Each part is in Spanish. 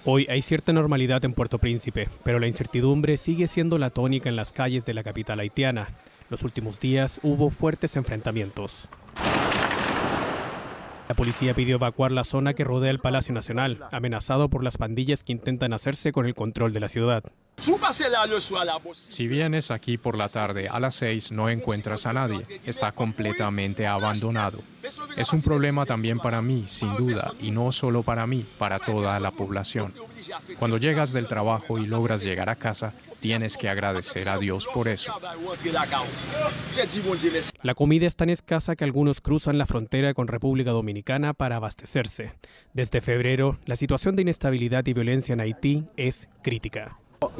Hoy hay cierta normalidad en Puerto Príncipe, pero la incertidumbre sigue siendo la tónica en las calles de la capital haitiana. Los últimos días hubo fuertes enfrentamientos. La policía pidió evacuar la zona que rodea el Palacio Nacional, amenazado por las pandillas que intentan hacerse con el control de la ciudad. Si vienes aquí por la tarde a las 6 no encuentras a nadie, está completamente abandonado. Es un problema también para mí, sin duda, y no solo para mí, para toda la población. Cuando llegas del trabajo y logras llegar a casa, tienes que agradecer a Dios por eso. La comida es tan escasa que algunos cruzan la frontera con República Dominicana para abastecerse. Desde febrero, la situación de inestabilidad y violencia en Haití es crítica.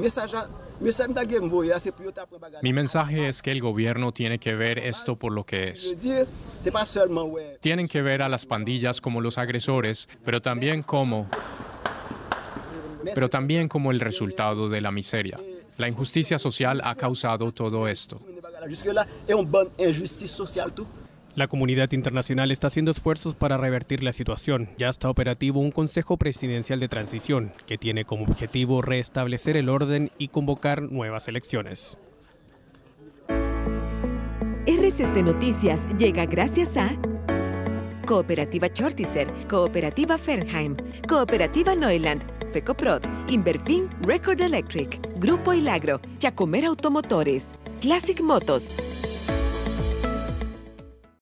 Mi mensaje es que el gobierno tiene que ver esto por lo que es. Tienen que ver a las pandillas como los agresores, pero también como el resultado de la miseria. La injusticia social ha causado todo esto. La comunidad internacional está haciendo esfuerzos para revertir la situación. Ya está operativo un Consejo Presidencial de Transición, que tiene como objetivo restablecer el orden y convocar nuevas elecciones. RCC Noticias llega gracias a Cooperativa Chortizer, Cooperativa Fernheim, Cooperativa Neuland, Fecoprod, Inverfin, Record Electric, Grupo Hilagro, Chacomer Automotores, Classic Motos,